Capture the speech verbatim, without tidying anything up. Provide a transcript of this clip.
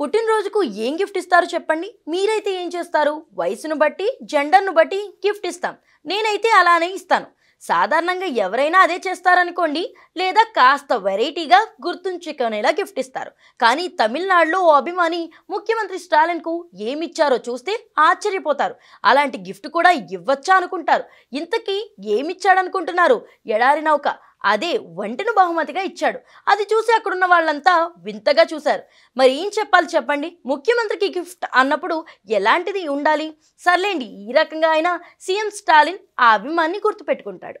పుట్టినరోజుకు ఏం గిఫ్ట్ ఇస్తారో చెప్పండి. మీరైతే ఏం చేస్తారు? వయసును బట్టి, జెండర్‌ను బట్టి గిఫ్ట్ ఇస్తాం. నేనైతే అలానే ఇస్తాను. సాధారణంగా ఎవరైనా అదే చేస్తారనుకోండి. లేదా కాస్త వెరైటీగా గుర్తుంచుకునేలా గిఫ్ట్ ఇస్తారు. కానీ తమిళనాడులో ఓ అభిమాని ముఖ్యమంత్రి స్టాలిన్‌కు ఏమిచ్చారో చూస్తే ఆశ్చర్యపోతారు. అలాంటి గిఫ్ట్ కూడా ఇవ్వచ్చా అనుకుంటారు. ఇంతకీ ఏమిచ్చాడనుకుంటున్నారు? ఎడారి నౌక. అదే వంటను బహుమతిగా ఇచ్చాడు. అది చూసి అక్కడున్న వాళ్ళంతా వింతగా చూశారు. మరి ఏం చెప్పాలి చెప్పండి? ముఖ్యమంత్రికి గిఫ్ట్ అన్నప్పుడు ఎలాంటిది ఉండాలి? సర్లేండి, ఈ రకంగా అయినా సీఎం స్టాలిన్ ఆ అభిమాన్ని గుర్తుపెట్టుకుంటాడు.